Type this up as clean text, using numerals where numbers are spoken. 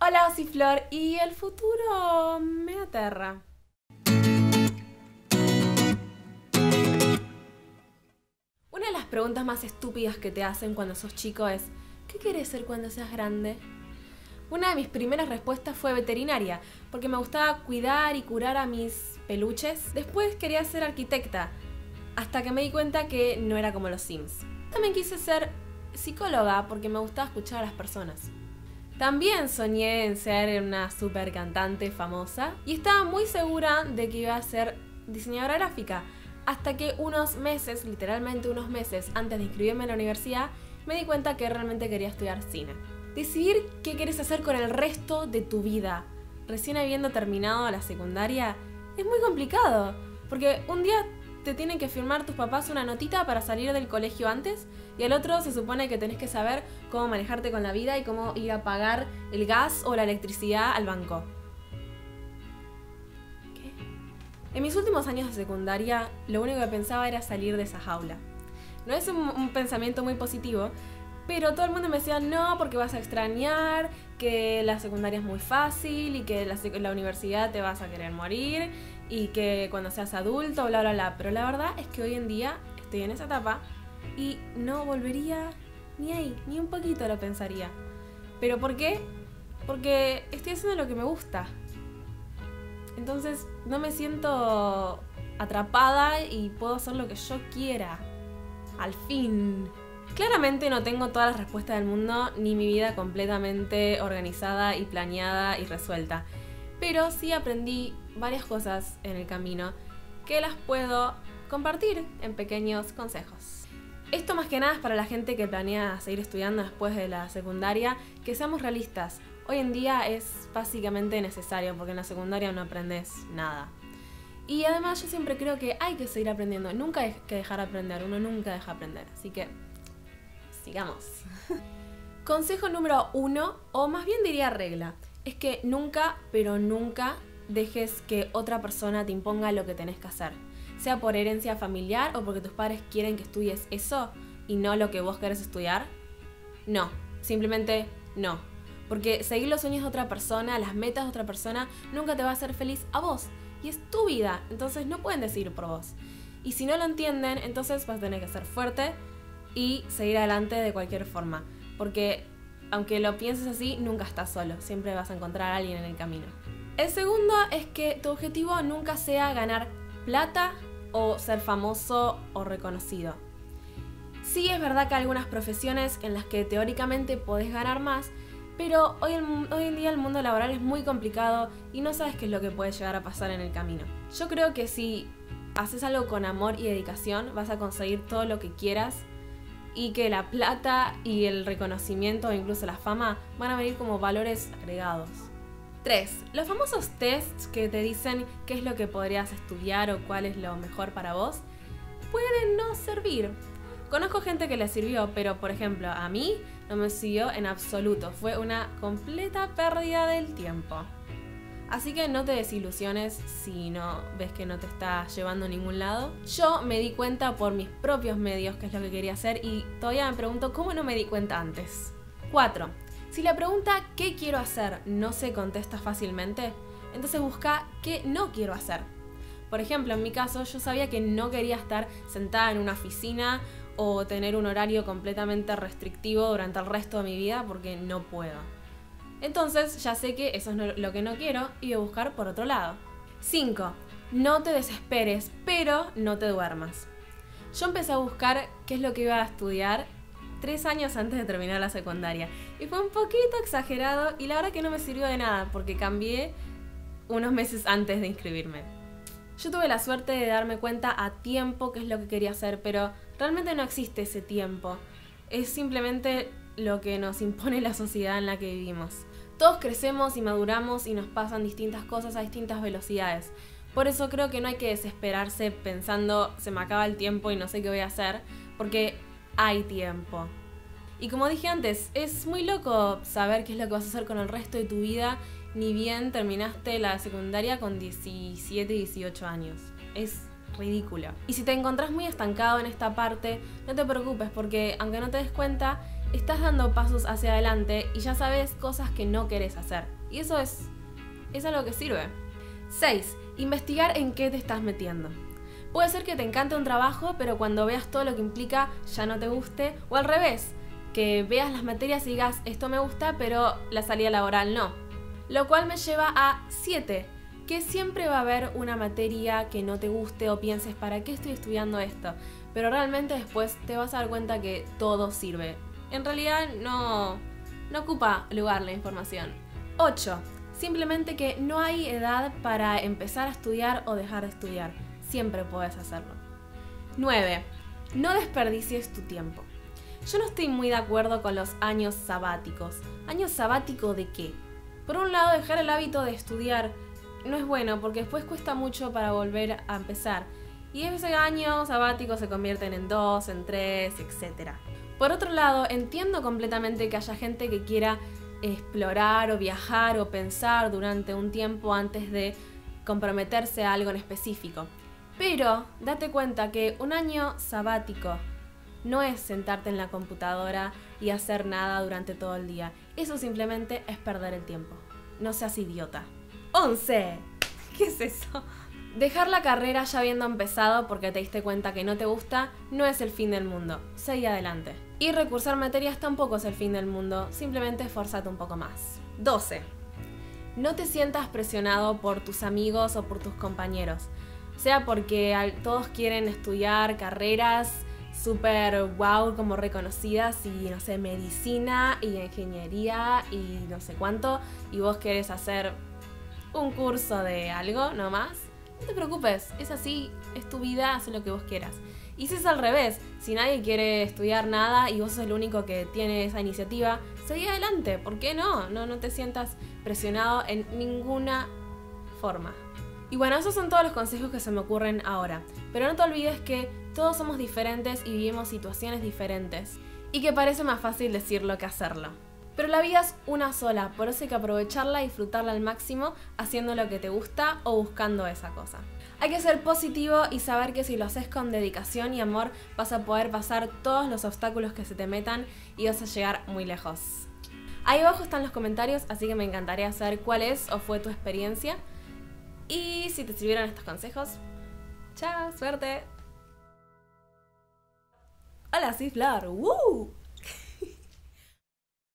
Hola, soy Flor y el futuro me aterra. Una de las preguntas más estúpidas que te hacen cuando sos chico es ¿qué querés ser cuando seas grande? Una de mis primeras respuestas fue veterinaria, porque me gustaba cuidar y curar a mis peluches. Después quería ser arquitecta, hasta que me di cuenta que no era como los Sims. También quise ser psicóloga, porque me gustaba escuchar a las personas. También soñé en ser una super cantante famosa y estaba muy segura de que iba a ser diseñadora gráfica, hasta que unos meses, literalmente unos meses antes de inscribirme en la universidad, me di cuenta que realmente quería estudiar cine. Decidir qué quieres hacer con el resto de tu vida, recién habiendo terminado la secundaria, es muy complicado, porque un día te tienen que firmar tus papás una notita para salir del colegio antes y al otro se supone que tenés que saber cómo manejarte con la vida y cómo ir a pagar el gas o la electricidad al banco. ¿Qué? En mis últimos años de secundaria, lo único que pensaba era salir de esa jaula. No es un pensamiento muy positivo, pero todo el mundo me decía no, porque vas a extrañar, que la secundaria es muy fácil y que la universidad te vas a querer morir y que cuando seas adulto, bla bla bla. Pero la verdad es que hoy en día estoy en esa etapa y no volvería ni ahí, ni un poquito lo pensaría. ¿Pero por qué? Porque estoy haciendo lo que me gusta. Entonces no me siento atrapada y puedo hacer lo que yo quiera. Al fin. Claramente no tengo todas las respuestas del mundo, ni mi vida completamente organizada y planeada y resuelta. Pero sí aprendí varias cosas en el camino que las puedo compartir en pequeños consejos. Esto más que nada es para la gente que planea seguir estudiando después de la secundaria, que seamos realistas. Hoy en día es básicamente necesario porque en la secundaria no aprendes nada. Y además yo siempre creo que hay que seguir aprendiendo, nunca hay que dejar de aprender, uno nunca deja de aprender, así que sigamos. Consejo número 1, o más bien diría regla, es que nunca, pero nunca dejes que otra persona te imponga lo que tenés que hacer. Sea por herencia familiar o porque tus padres quieren que estudies eso y no lo que vos querés estudiar. No, simplemente no. Porque seguir los sueños de otra persona, las metas de otra persona, nunca te va a hacer feliz a vos. Y es tu vida, entonces no pueden decidir por vos. Y si no lo entienden, entonces vas a tener que ser fuerte y seguir adelante de cualquier forma. Porque aunque lo pienses así, nunca estás solo. Siempre vas a encontrar a alguien en el camino. El segundo es que tu objetivo nunca sea ganar plata o ser famoso o reconocido. Sí es verdad que hay algunas profesiones en las que teóricamente podés ganar más, pero hoy en día el mundo laboral es muy complicado y no sabes qué es lo que puede llegar a pasar en el camino. Yo creo que si haces algo con amor y dedicación, vas a conseguir todo lo que quieras y que la plata y el reconocimiento o incluso la fama van a venir como valores agregados. 3. Los famosos tests que te dicen qué es lo que podrías estudiar o cuál es lo mejor para vos pueden no servir. Conozco gente que le sirvió, pero por ejemplo a mí no me sirvió en absoluto. Fue una completa pérdida del tiempo. Así que no te desilusiones si no ves que no te está llevando a ningún lado. Yo me di cuenta por mis propios medios qué es lo que quería hacer y todavía me pregunto cómo no me di cuenta antes. 4. Si la pregunta ¿qué quiero hacer? No se contesta fácilmente, entonces busca ¿qué no quiero hacer? Por ejemplo, en mi caso yo sabía que no quería estar sentada en una oficina o tener un horario completamente restrictivo durante el resto de mi vida porque no puedo. Entonces ya sé que eso es lo que no quiero y voy a buscar por otro lado. 5. No te desesperes, pero no te duermas. Yo empecé a buscar qué es lo que iba a estudiar 3 años antes de terminar la secundaria. Y fue un poquito exagerado y la verdad que no me sirvió de nada porque cambié unos meses antes de inscribirme. Yo tuve la suerte de darme cuenta a tiempo qué es lo que quería hacer, pero realmente no existe ese tiempo. Es simplemente lo que nos impone la sociedad en la que vivimos. Todos crecemos y maduramos y nos pasan distintas cosas a distintas velocidades. Por eso creo que no hay que desesperarse pensando se me acaba el tiempo y no sé qué voy a hacer, porque hay tiempo. Y como dije antes, es muy loco saber qué es lo que vas a hacer con el resto de tu vida, ni bien terminaste la secundaria con 17, 18 años. Es ridículo. Y si te encontrás muy estancado en esta parte, no te preocupes porque aunque no te des cuenta, estás dando pasos hacia adelante y ya sabes cosas que no querés hacer. Y eso es algo que sirve. 6. Investigar en qué te estás metiendo. Puede ser que te encante un trabajo, pero cuando veas todo lo que implica ya no te guste, o al revés, que veas las materias y digas esto me gusta, pero la salida laboral no. Lo cual me lleva a 7, que siempre va a haber una materia que no te guste o pienses ¿para qué estoy estudiando esto? Pero realmente después te vas a dar cuenta que todo sirve. En realidad no ocupa lugar la información. 8. Simplemente que no hay edad para empezar a estudiar o dejar de estudiar. Siempre puedes hacerlo. 9. No desperdicies tu tiempo. Yo no estoy muy de acuerdo con los años sabáticos. ¿Año sabático de qué? Por un lado, dejar el hábito de estudiar no es bueno porque después cuesta mucho para volver a empezar. Y ese año sabático se convierten en 2, en 3, etc. Por otro lado, entiendo completamente que haya gente que quiera explorar o viajar o pensar durante un tiempo antes de comprometerse a algo en específico. Pero date cuenta que un año sabático no es sentarte en la computadora y hacer nada durante todo el día. Eso simplemente es perder el tiempo. No seas idiota. 11. ¿Qué es eso? Dejar la carrera ya habiendo empezado porque te diste cuenta que no te gusta no es el fin del mundo. Seguí adelante. Y recursar materias tampoco es el fin del mundo. Simplemente esforzate un poco más. 12. No te sientas presionado por tus amigos o por tus compañeros. Sea porque todos quieren estudiar carreras súper wow, como reconocidas y no sé, medicina y ingeniería y no sé cuánto, y vos querés hacer un curso de algo nomás. No te preocupes, es así, es tu vida, haz lo que vos quieras. Y si es al revés, si nadie quiere estudiar nada y vos sos el único que tiene esa iniciativa, seguí adelante, ¿por qué no? No te sientas presionado en ninguna forma. Y bueno, esos son todos los consejos que se me ocurren ahora. Pero no te olvides que todos somos diferentes y vivimos situaciones diferentes. Y que parece más fácil decirlo que hacerlo. Pero la vida es una sola, por eso hay que aprovecharla y disfrutarla al máximo haciendo lo que te gusta o buscando esa cosa. Hay que ser positivo y saber que si lo haces con dedicación y amor vas a poder pasar todos los obstáculos que se te metan y vas a llegar muy lejos. Ahí abajo están los comentarios, así que me encantaría saber cuál es o fue tu experiencia. Y si te sirvieron estos consejos, chao, suerte. Hola, sí, Flor. ¡Woo!